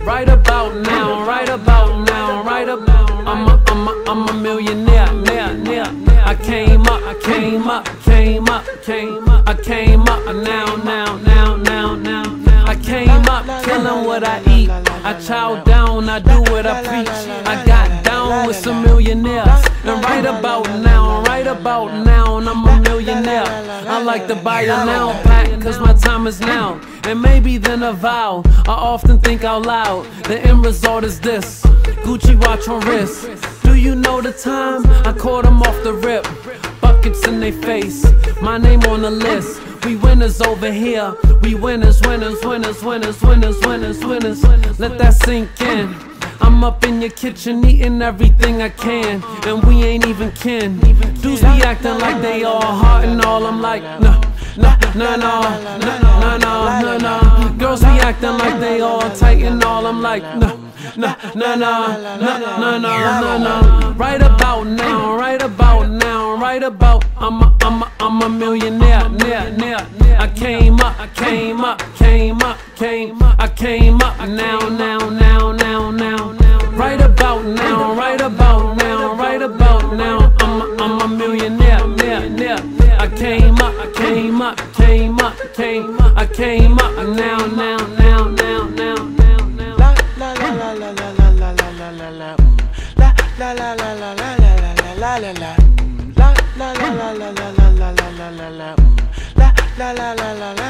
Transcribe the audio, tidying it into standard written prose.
Right about now, right about now, right about. I'm a millionaire, I came up, I came up, came up, I came up, now. I came up, killing what I eat. I chow down, I do what I preach. I got down with some millionaires. And right about now, I'm a millionaire. I like to buy a now pack, cause my time is now. And maybe then a vow, I often think out loud. The end result is this, Gucci watch on wrist. Do you know the time? I caught them off the rip. Buckets in their face, my name on the list. We winners over here, we winners. Let that sink in. I'm up in your kitchen eating everything I can, and we ain't even kin. Dudes be acting like they all hot and all, I'm like, no. Girls be acting like they all tight and all, I'm like, no. Right about now, I'm a millionaire, I came up, now. Right about now, I'm a millionaire, I came up, now.